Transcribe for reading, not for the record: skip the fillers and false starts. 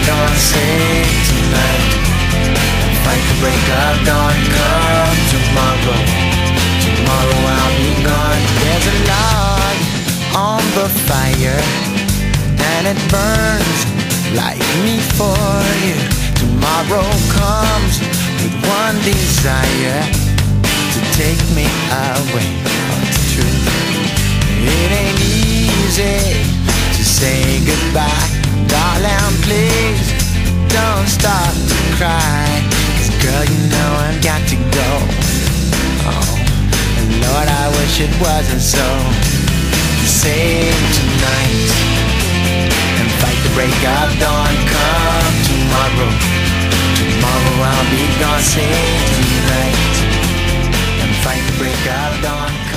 gonna sing tonight and fight the break of dawn. Come tomorrow, tomorrow I'll be gone. There's a log on the fire and it burns like me for you. Tomorrow comes with one desire, to take me away. Oh, it's true. It ain't easy to say goodbye. Darling, please don't start to cry, 'cause girl, you know I've got to go. Oh, and Lord, I wish it wasn't so. Sing tonight and fight the break of dawn. Come tomorrow, tomorrow I'll be gone. Sing tonight and fight the break of dawn.